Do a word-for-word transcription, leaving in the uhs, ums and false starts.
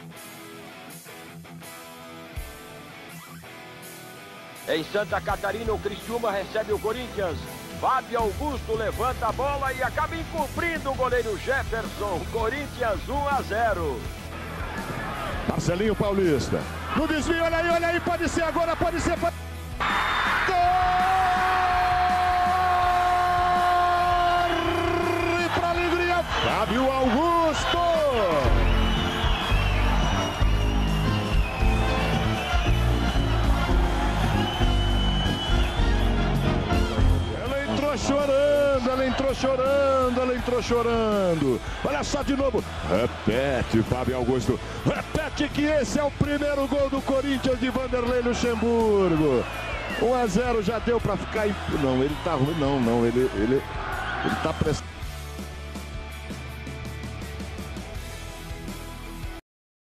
Em Santa Catarina, o Criciúma recebe o Corinthians. Fábio Augusto levanta a bola e acaba encobrindo o goleiro Jefferson. Corinthians um a zero. Marcelinho Paulista. No desvio, olha aí, olha aí, pode ser agora, pode ser. Pode... Corre pra alegria, Fábio Augusto. Ela entrou chorando, ela entrou chorando, ela entrou chorando. Olha só de novo. Repete, Fábio Augusto. Repete que esse é o primeiro gol do Corinthians de Vanderlei Luxemburgo. um a zero já deu para ficar. Não, ele tá ruim, não, não. Ele, ele, ele tá prestando.